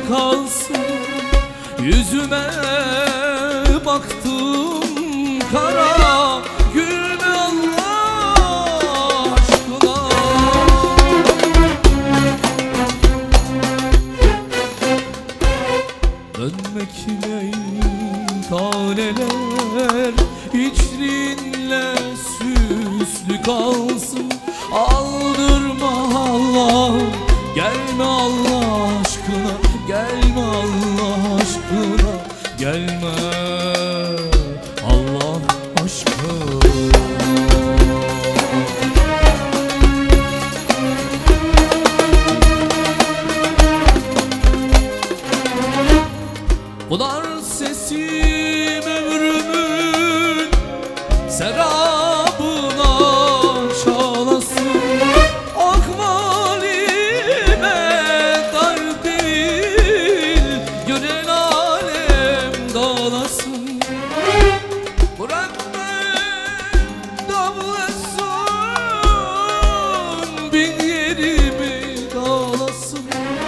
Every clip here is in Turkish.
kalsın. Yüzüme baktım kara, gülme Allah aşkına. Dönmekle taneler içrinle süslü kalsın. Aldırma Allah, gelme Allah aşkına, gelme Allah aşkına, gelme Allah aşkına. Bular sesim ömrümün serabına çalasın. Akmalime dar değil, gören alem dağlasın. Bırak damlasın, bin yerimi dağlasın.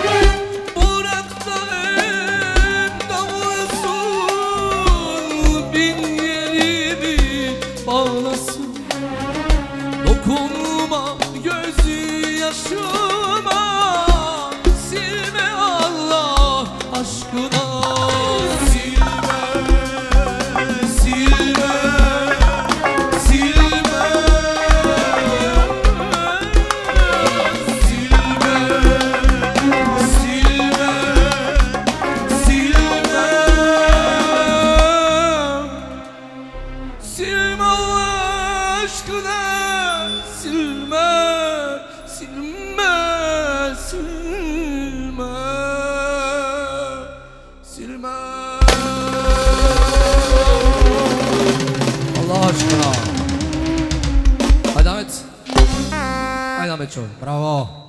Dokunma gözyaşıma, silme Allah aşkına. Silme, silme, silme, silme, silme, silme, silme Allah aşkına. Silme, silme, silme, silme Allah aşkına. Haydi Ahmet. Haydi Ahmet Çoğun. Bravo.